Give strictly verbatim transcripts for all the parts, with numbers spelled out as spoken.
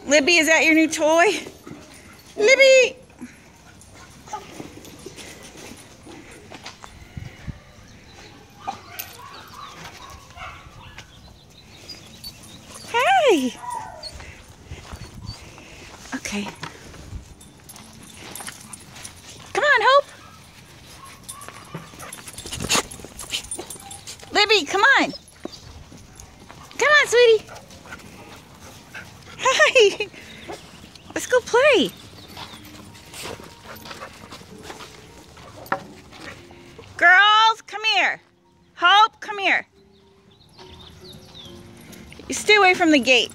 Libby, is that your new toy? Libby! Hi! Okay. Come on, Hope! Libby, come on! Come on, sweetie! Hi! Let's go play! Girls, come here! Hope, come here! You stay away from the gate.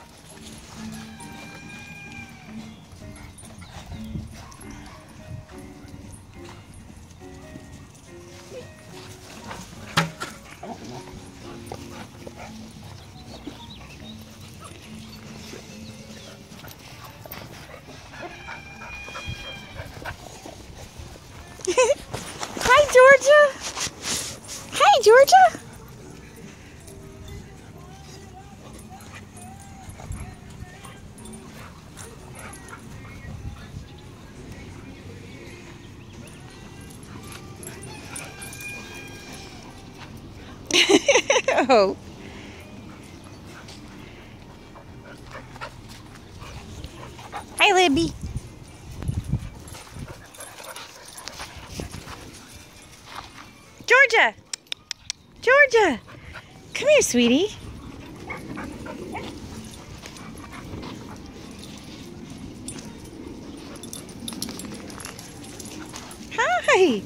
Hi, Georgia. Hi, Georgia. Oh. Hi, Libby. Georgia! Georgia! Come here, sweetie. Hi!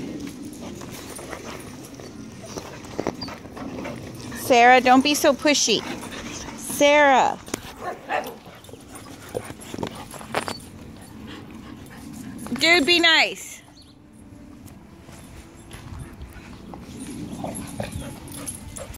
Sarah, don't be so pushy. Sarah. Dude, be nice.